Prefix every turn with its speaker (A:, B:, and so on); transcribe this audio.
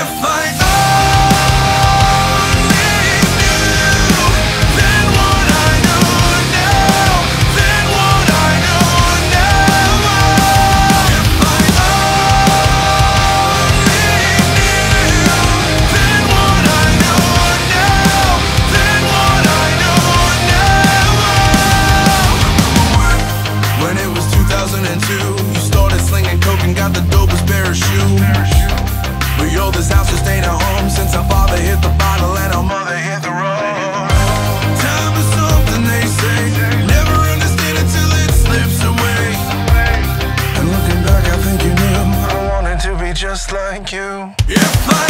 A: You started slinging coke and got the dopest pair of shoes. But yo, this house just ain't a home since our father hit the bottle and our mother hit the road. Time is something they say, never understand it till it slips away. And looking back, I think you knew I wanted to be just like you. If I